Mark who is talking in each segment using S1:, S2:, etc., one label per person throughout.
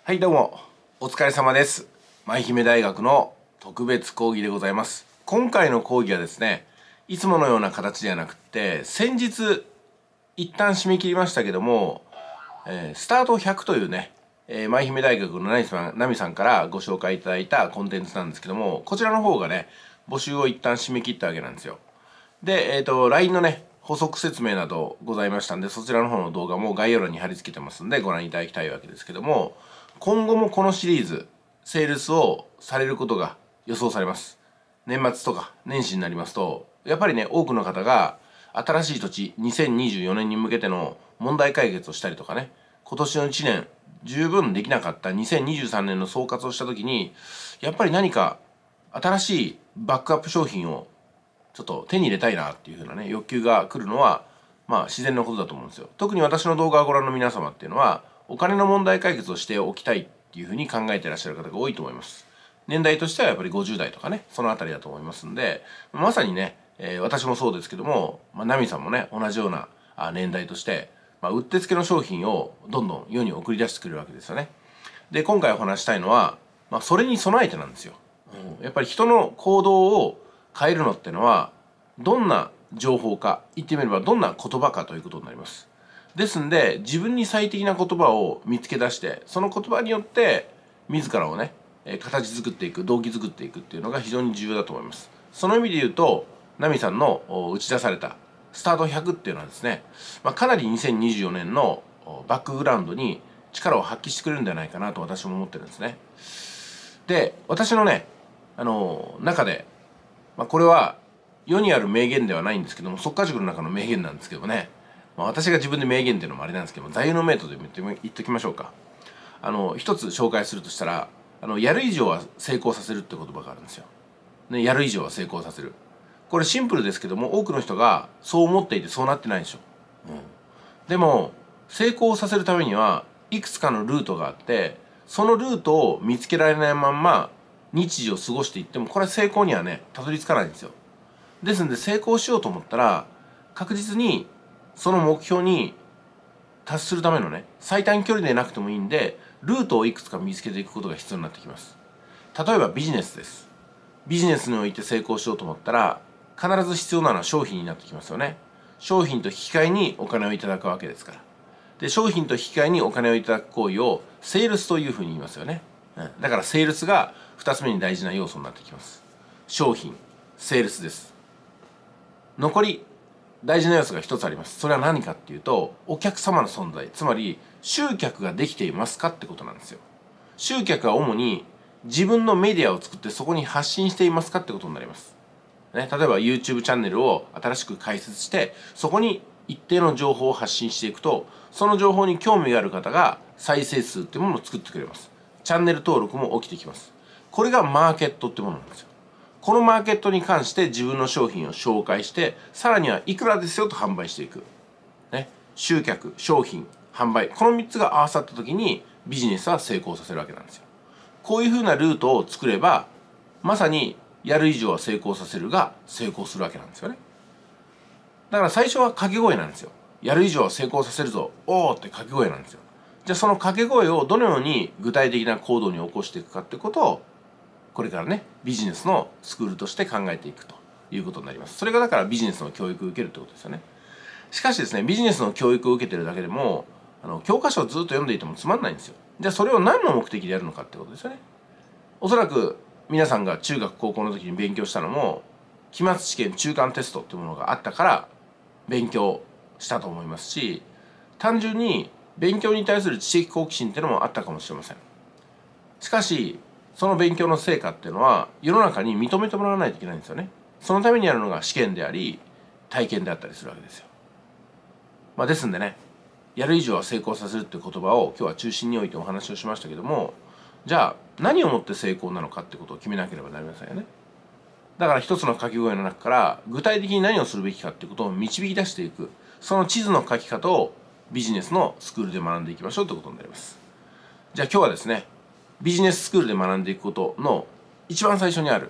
S1: はいどうもお疲れ様です。舞姫大学の特別講義でございます。今回の講義はですね、いつものような形ではなくって先日一旦締め切りましたけども、スタート100というね、舞姫大学のナミさんからご紹介いただいたコンテンツなんですけども、こちらの方がね募集を一旦締め切ったわけなんですよ。で、LINE のね補足説明などございましたんで、そちらの方の動画も概要欄に貼り付けてますんでご覧いただきたいわけですけども、今後もこのシリーズセールスをされることが予想されます。年末とか年始になりますと、やっぱりね多くの方が新しい土地2024年に向けての問題解決をしたりとかね、今年の1年十分できなかった2023年の総括をした時に、やっぱり何か新しいバックアップ商品をちょっと手に入れたいなっていう風なね欲求が来るのは自然なことだと思うんですよ。特に私の動画をご覧の皆様っていうのはお金の問題解決をしておきたいっていう風に考えていらっしゃる方が多いと思います。年代としてはやっぱり50代とかね、そのあたりだと思いますんで、まさにね、私もそうですけども、ナミさんもね同じような年代として、うってつけの商品をどんどん世に送り出してくれるわけですよね。で今回お話したいのは、それに備えてなんですよ。やっぱり人の行動を変えるのってのはどんな情報か、言ってみればどんな言葉かということになります。ですんで自分に最適な言葉を見つけ出して、その言葉によって自らをね形作っていく、動機作っていくっていうのが非常に重要だと思います。その意味で言うとナミさんの打ち出されたスタート100っていうのはですね、かなり2024年のバックグラウンドに力を発揮してくれるんではないかなと私も思ってるんですね。で私のね中で、これは世にある名言ではないんですけども、速稼塾の中の名言なんですけどもね、私が自分で名言っていうのもあれなんですけども、座右の銘とで言っときましょうか。一つ紹介するとしたら、やる以上は成功させるって言葉があるんですよ。ね、やる以上は成功させる。これシンプルですけども、多くの人がそう思っていてそうなってないでしょ。でも成功させるためにはいくつかのルートがあって、そのルートを見つけられないまんま日常を過ごしていっても、これは成功にはねたどり着かないんですよ。ですので成功しようと思ったら、確実にその目標に達するためのね最短距離でなくてもいいんで、ルートをいくつか見つけていくことが必要になってきます。例えばビジネスです。ビジネスにおいて成功しようと思ったら必ず必要なのは商品になってきますよね。商品と引き換えにお金をいただくわけですから。で商品と引き換えにお金をいただく行為をセールスというふうに言いますよね。だからセールスが2つ目に大事な要素になってきます。商品、セールスです。残り大事な要素が一つあります。それは何かっていうと、お客様の存在、つまり集客ができていますかってことなんですよ。集客は主に自分のメディアを作ってそこに発信していますかってことになります、ね、例えば YouTube チャンネルを新しく開設して、そこに一定の情報を発信していくと、その情報に興味がある方が再生数っていうものを作ってくれます。チャンネル登録も起きてきます。これがマーケットってものなんですよ。このマーケットに関して自分の商品を紹介して、さらにはいくらですよと販売していく、ね、集客、商品、販売、この3つが合わさった時にビジネスは成功させるわけなんですよ。こういうふうなルートを作れば、まさにやる以上は成功させるが成功するわけなんですよね。だから最初は掛け声なんですよ。やる以上は成功させるぞ、おーって掛け声なんですよ。じゃあその掛け声をどのように具体的な行動に起こしていくかってことを、これからねビジネスのスクールとして考えていくということになります。それがだからビジネスの教育を受けるってことですよね。しかしですね、ビジネスの教育を受けてるだけでも教科書をずっと読んでいてもつまんないんですよ。じゃあそれを何の目的でやるのかってことですよね。おそらく皆さんが中学高校の時に勉強したのも、期末試験中間テストっていうものがあったから勉強したと思いますし、単純に勉強に対する知識好奇心っていうのもあったかもしれません。しかしその勉強の成果っていうのは世の中に認めてもらわないといけないんですよね。そのためにやるのが試験であり体験であったりするわけですよ。ですんでね、やる以上は成功させるっていう言葉を今日は中心に置いてお話をしましたけども、じゃあ何をもって成功なのかってことを決めなければなりませんよね。だから一つの掛け声の中から具体的に何をするべきかっていうことを導き出していく、その地図の書き方をビジネスのスクールで学んでいきましょうということになります。じゃあ今日はですね、ビジネススクールで学んでいくことの一番最初にある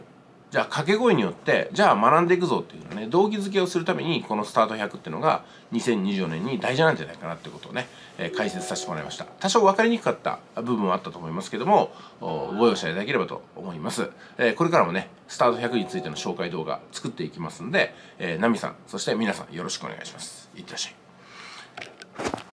S1: じゃあ掛け声によってじゃあ学んでいくぞっていうのね、動機づけをするためにこのスタート100っていうのが2024年に大事なんじゃないかなってことをね、解説させてもらいました。多少分かりにくかった部分はあったと思いますけども、ご容赦いただければと思います。これからもねスタート100についての紹介動画作っていきますんで、ナミさんそして皆さんよろしくお願いします。いってらっしゃい。